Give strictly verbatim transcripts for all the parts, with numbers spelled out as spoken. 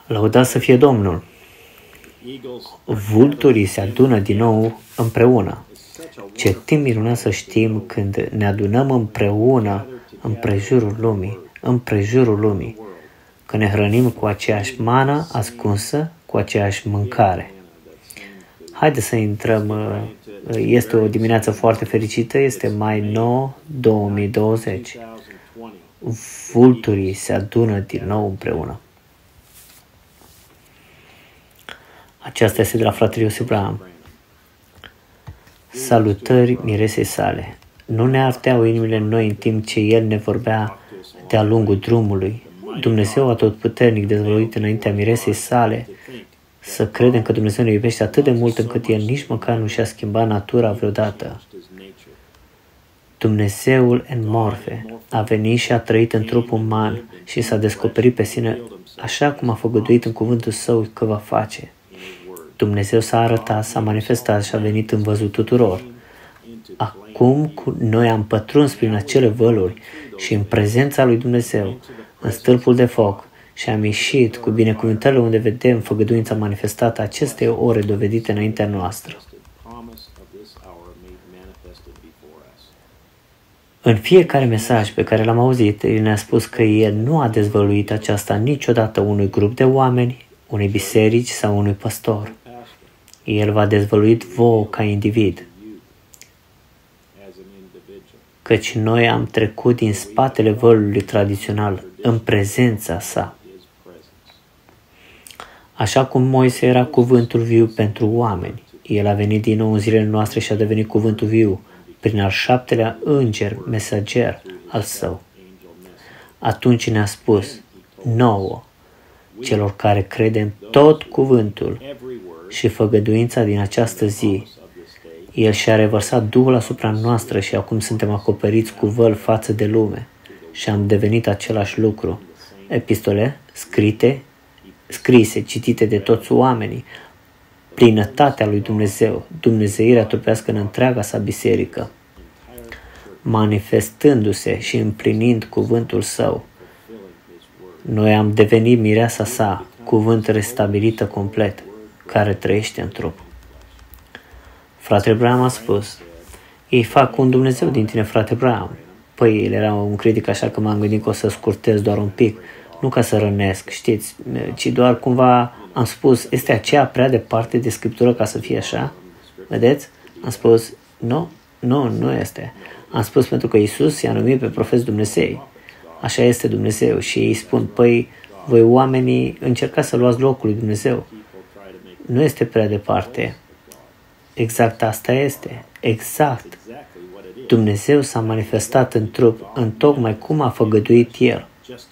Lăudați să fie Domnul! Vulturii se adună din nou împreună. Ce timp minunat să știm când ne adunăm împreună împrejurul lumii, împrejurul lumii, că ne hrănim cu aceeași mană ascunsă, cu aceeași mâncare. Haideți să intrăm, este o dimineață foarte fericită, este mai nouă două mii douăzeci. Vulturii se adună din nou împreună. Aceasta este de la fratele Iosif Braham. Salutări miresei sale. Nu ne ardeau inimile noi în timp ce El ne vorbea de-a lungul drumului. Dumnezeu atotputernic dezvăluit înaintea miresei sale, să credem că Dumnezeu ne iubește atât de mult încât El nici măcar nu și-a schimbat natura vreodată. Dumnezeul în morfe a venit și a trăit în trup uman și s-a descoperit pe sine așa cum a făgăduit în cuvântul Său că va face. Dumnezeu s-a arătat, s-a manifestat și a venit în văzut tuturor. Acum noi am pătruns prin acele văluri și în prezența lui Dumnezeu, în stâlpul de foc, și am ieșit cu binecuvântările unde vedem făgăduința manifestată acestei ore dovedite înaintea noastră. În fiecare mesaj pe care l-am auzit, El ne-a spus că El nu a dezvăluit aceasta niciodată unui grup de oameni, unei biserici sau unui păstor. El v-a dezvăluit vouă ca individ. Căci noi am trecut din spatele vălului tradițional în prezența Sa. Așa cum Moise era cuvântul viu pentru oameni, El a venit din nou în zilele noastre și a devenit cuvântul viu prin al șaptelea înger mesager al Său. Atunci ne-a spus nouă, celor care credem tot cuvântul și făgăduința din această zi, El și-a revărsat Duhul asupra noastră și acum suntem acoperiți cu văl față de lume și am devenit același lucru. Epistole scrise, scrise, citite de toți oamenii, plinătatea lui Dumnezeu, dumnezeirea trupească în întreaga Sa biserică, manifestându-se și împlinind cuvântul Său. Noi am devenit mireasa Sa, cuvânt restabilită complet, care trăiește în trup. Fratele Branham a spus, ei fac un Dumnezeu din tine, frate Branham. Păi, el era un critic, așa că m-am gândit că o să scurtez doar un pic, nu ca să rănesc, știți, ci doar cumva am spus, este aceea prea departe de Scriptură ca să fie așa? Vedeți? Am spus, nu, nu, nu este. Am spus pentru că Iisus i-a numit pe profeți Dumnezei. Așa este Dumnezeu și ei spun, păi, voi oamenii încercați să luați locul lui Dumnezeu. Nu este prea departe. Exact asta este. Exact. Dumnezeu s-a manifestat în trup, în tocmai cum a făgăduit El.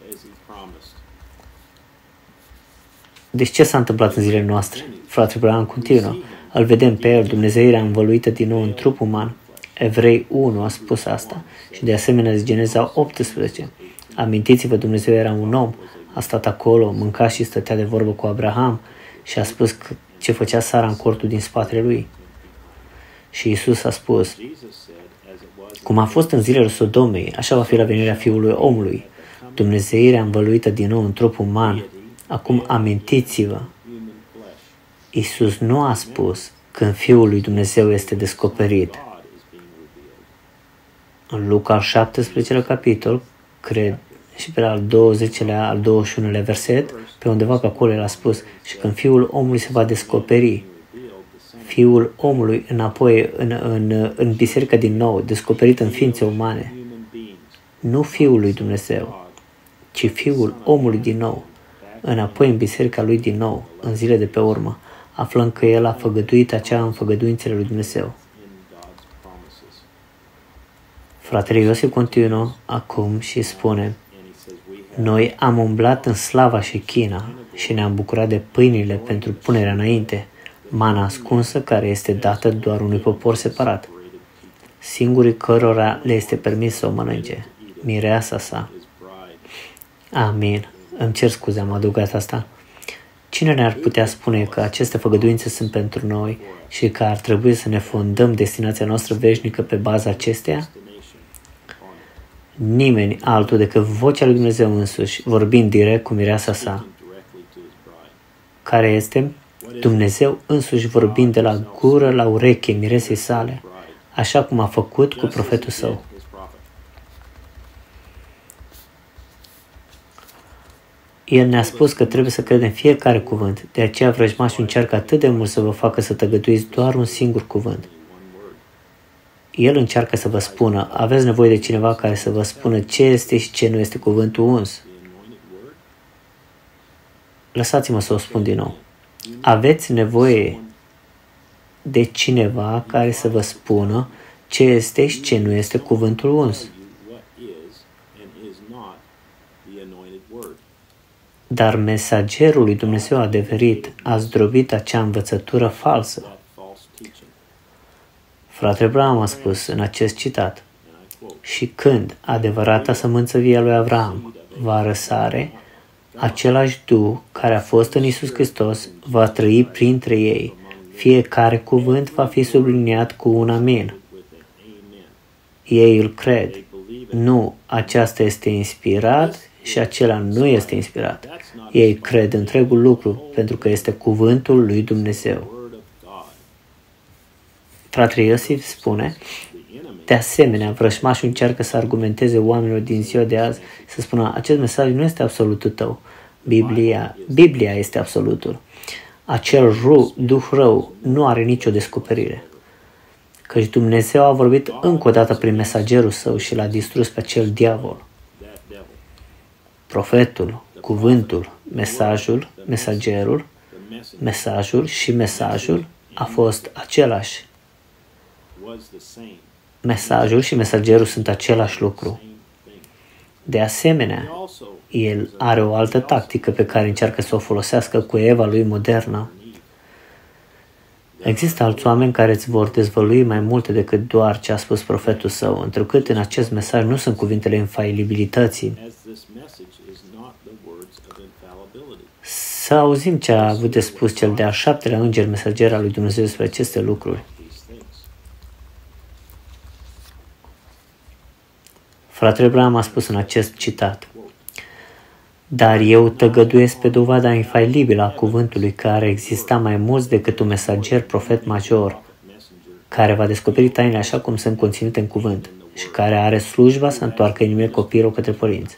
Deci ce s-a întâmplat în zilele noastre? Fratele Branham continuă. Îl vedem pe El, dumnezeirea învăluită din nou în trup uman. Evrei unu a spus asta și de asemenea în Geneza optsprezece. Amintiți-vă, Dumnezeu era un om, a stat acolo, mânca și stătea de vorbă cu Abraham și a spus că ce făcea Sara în cortul din spatele lui. Și Iisus a spus, cum a fost în zilele Sodomei, așa va fi la venirea Fiului Omului. Dumnezeirea învăluită din nou în trup uman. Acum amintiți-vă, Iisus nu a spus când Fiul lui Dumnezeu este descoperit. În Luca al șaptesprezecelea capitol, cred, și pe al douăzecilea, al douăzeci și unulea verset, pe undeva pe acolo el a spus, și când Fiul omului se va descoperi, Fiul omului înapoi în, în, în biserică din nou, descoperit în ființe umane, nu Fiul lui Dumnezeu, ci Fiul omului din nou, înapoi în biserica lui din nou, în zile de pe urmă, aflând că El a făgăduit acea în făgăduințele lui Dumnezeu. Fratele Iosif continuă acum și spune, noi am umblat în slava și china și ne-am bucurat de pâinile pentru punerea înainte, mana ascunsă care este dată doar unui popor separat, singurii cărora le este permis să o mănânce, mireasa Sa. Amin. Îmi cer scuze, am adăugat asta. Cine ne-ar putea spune că aceste făgăduințe sunt pentru noi și că ar trebui să ne fondăm destinația noastră veșnică pe baza acesteia? Nimeni altul decât vocea lui Dumnezeu însuși, vorbind direct cu mireasa Sa. care este Dumnezeu însuși vorbind de la gură la ureche miresei sale, așa cum a făcut cu profetul său. El ne-a spus că trebuie să credem fiecare cuvânt, de aceea vrăjmașul încearcă atât de mult să vă facă să tăgăduiți doar un singur cuvânt. El încearcă să vă spună, aveți nevoie de cineva care să vă spună ce este și ce nu este cuvântul uns. Lăsați-mă să o spun din nou. Aveți nevoie de cineva care să vă spună ce este și ce nu este cuvântul uns. Dar mesagerul lui Dumnezeu adevărit a zdrobit acea învățătură falsă. Fratele Branham a spus în acest citat, și când adevărata sămânță vie a lui Avram va răsare, același Duh care a fost în Iisus Hristos va trăi printre ei. Fiecare cuvânt va fi subliniat cu un amin. Ei îl cred. Nu, aceasta este inspirat și acela nu este inspirat. Ei cred întregul lucru pentru că este cuvântul lui Dumnezeu. Fratele Iosif spune, de asemenea, vrăjmașul încearcă să argumenteze oamenilor din ziua de azi, să spună, acest mesaj nu este absolutul tău. Biblia, Biblia este absolutul. Acel ru, duh rău nu are nicio descoperire. Căci Dumnezeu a vorbit încă o dată prin mesagerul său și l-a distrus pe acel diavol. Profetul, cuvântul, mesajul, mesagerul, mesajul și mesajul a fost același. Mesajul și mesagerul sunt același lucru. De asemenea, el are o altă tactică pe care încearcă să o folosească cu Eva lui modernă. Există alți oameni care îți vor dezvălui mai multe decât doar ce a spus profetul său, întrucât în acest mesaj nu sunt cuvintele infailibilității. Să auzim ce a avut de spus cel de-al șaptelea înger mesager al lui Dumnezeu despre aceste lucruri. Fratele Branham a spus în acest citat, dar eu tăgăduiesc pe dovada infailibilă a cuvântului care exista mai mulți decât un mesager profet major, care va descoperi tainele așa cum sunt conținute în cuvânt și care are slujba să întoarcă inimile copiilor către părinți.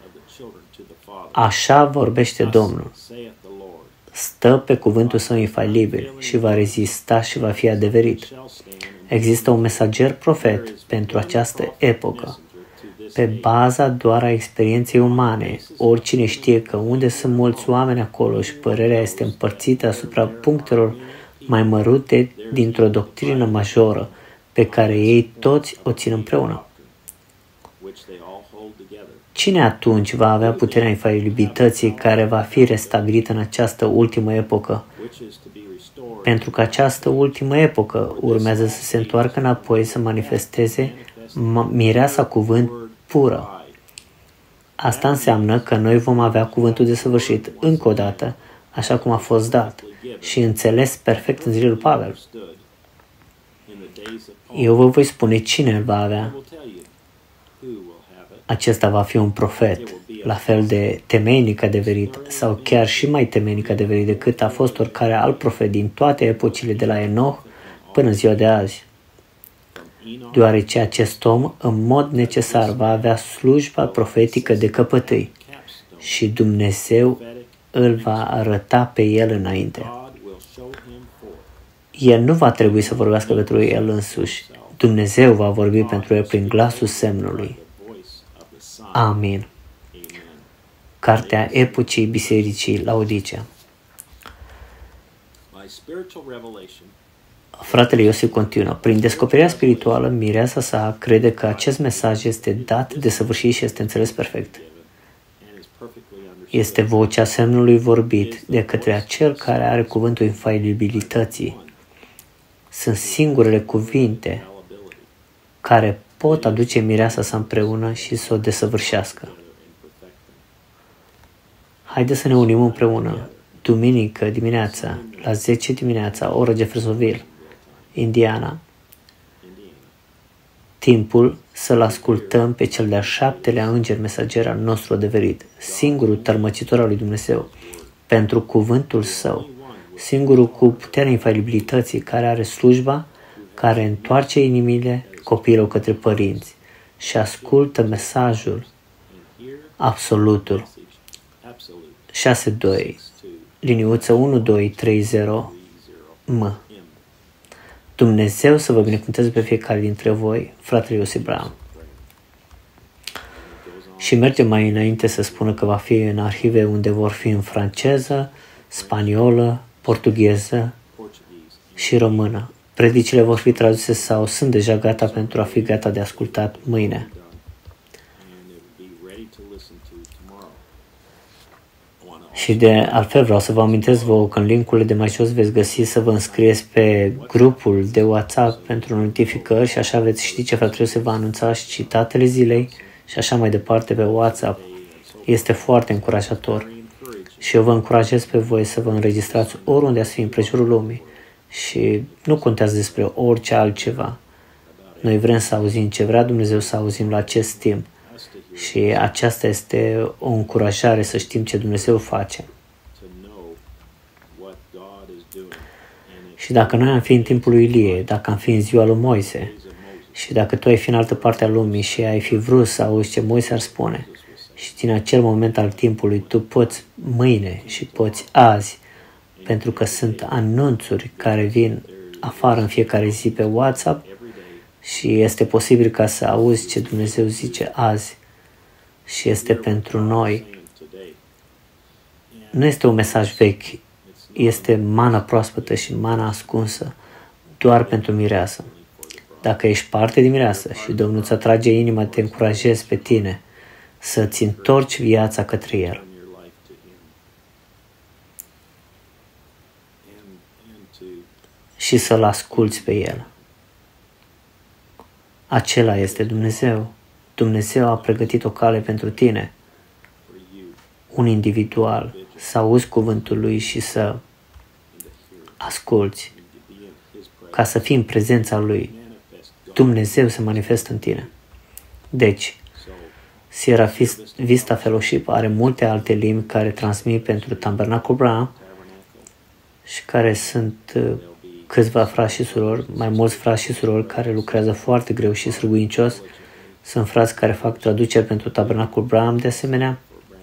Așa vorbește Domnul. Stă pe cuvântul său infailibil și va rezista și va fi adeverit. Există un mesager profet pentru această epocă. Pe baza doar a experienței umane, oricine știe că unde sunt mulți oameni acolo și părerea este împărțită asupra punctelor mai mărute dintr-o doctrină majoră pe care ei toți o țin împreună. Cine atunci va avea puterea infailibilității care va fi restabilită în această ultimă epocă? Pentru că această ultimă epocă urmează să se întoarcă înapoi să manifesteze mireasa cuvânt pură. Asta înseamnă că noi vom avea cuvântul desăvârșit încă o dată, așa cum a fost dat și înțeles perfect în zilele lui Pavel. Eu vă voi spune cine îl va avea. Acesta va fi un profet, la fel de temeinic adeverit sau chiar și mai temeinic adeverit decât a fost oricare alt profet din toate epocile de la Enoch până în ziua de azi. Deoarece acest om în mod necesar va avea slujba profetică de căpătâi și Dumnezeu îl va arăta pe el înainte. El nu va trebui să vorbească pentru el însuși. Dumnezeu va vorbi pentru el prin glasul semnului. Amin. Cartea Epocii Bisericii Laodicea. Fratele Iosif continuă. Prin descoperirea spirituală, mireasa sa crede că acest mesaj este dat, desăvârșit și este înțeles perfect. Este vocea semnului vorbit de către acel care are cuvântul infailibilității. Sunt singurele cuvinte care pot aduce mireasa sa împreună și să o desăvârșească. Haideți să ne unim împreună, duminică dimineața, la zece dimineața, oră Jeffersonville, Indiana, timpul să-L ascultăm pe cel de-al șaptelea înger mesager al nostru adeverit, singurul tălmăcitor al lui Dumnezeu, pentru cuvântul Său, singurul cu puterea infalibilității, care are slujba, care întoarce inimile copiilor către părinți și ascultă mesajul, absolutul. șase doi, liniuță unu doi trei zero M. Dumnezeu să vă binecuvânteze pe fiecare dintre voi, fratele Iosif Brown. Și merge mai înainte să spună că va fi în arhive unde vor fi în franceză, spaniolă, portugheză și română. Predicile vor fi traduse sau sunt deja gata pentru a fi gata de ascultat mâine. Și de altfel vreau să vă amintesc vouă că în link-urile de mai jos veți găsi să vă înscrieți pe grupul de WhatsApp pentru notificări și așa veți ști ce fratele se va anunța și citatele zilei și așa mai departe pe WhatsApp. Este foarte încurajator și eu vă încurajez pe voi să vă înregistrați oriunde ați fi în prejurul lumii și nu contează despre orice altceva. Noi vrem să auzim ce vrea Dumnezeu să auzim la acest timp. Și aceasta este o încurajare să știm ce Dumnezeu face. Și dacă noi am fi în timpul lui Ilie, dacă am fi în ziua lui Moise, și dacă tu ai fi în altă parte a lumii și ai fi vrut să auzi ce Moise ar spune, și din acel moment al timpului tu poți mâine și poți azi, pentru că sunt anunțuri care vin afară în fiecare zi pe WhatsApp și este posibil ca să auzi ce Dumnezeu zice azi. Și este pentru noi. Nu este un mesaj vechi, este mana proaspătă și mana ascunsă doar pentru mireasă. Dacă ești parte din mireasă și Domnul îți atrage inima, te încurajez pe tine să-ți întorci viața către El. Și să-L asculți pe El. Acela este Dumnezeu. Dumnezeu a pregătit o cale pentru tine, un individual, să auzi cuvântul Lui și să asculți, ca să fii în prezența Lui. Dumnezeu se manifestă în tine. Deci, Sierra Vista Fellowship are multe alte limbi care transmit pentru Tabernacle Brown și care sunt câțiva frați și surori, mai mulți frați și surori care lucrează foarte greu și sârguincios. Sunt frați care fac traduceri pentru Tabernacle Brown de asemenea.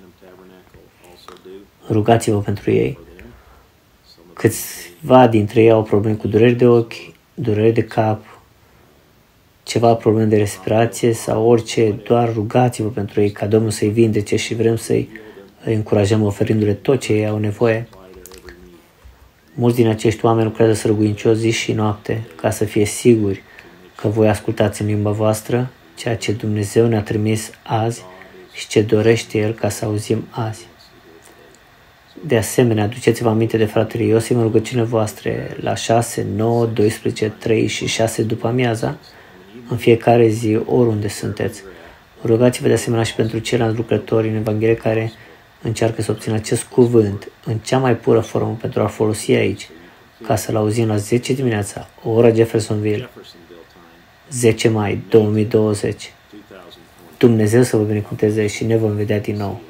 Rugați-vă pentru ei. Câțiva dintre ei au probleme cu dureri de ochi, dureri de cap, ceva probleme de respirație sau orice, doar rugați-vă pentru ei ca Domnul să-i vindece și vrem să-i încurajăm oferindu-le tot ce ei au nevoie. Mulți din acești oameni lucrează sârguincios zi și noapte ca să fie siguri că voi ascultați în limba voastră ceea ce Dumnezeu ne-a trimis azi și ce dorește El ca să auzim azi. De asemenea, aduceți-vă aminte de fratele Iosif în rugăciunile voastre la șase, nouă, doisprezece, trei și șase după amiaza, în fiecare zi, oriunde sunteți. Rugați-vă de asemenea și pentru ceilalți lucrători în Evanghelie care încearcă să obțină acest cuvânt în cea mai pură formă pentru a-l folosi aici, ca să-l auzim la zece dimineața, ora Jeffersonville, zece mai două mii douăzeci. Dumnezeu să vă binecuvânteze și ne vom vedea din nou.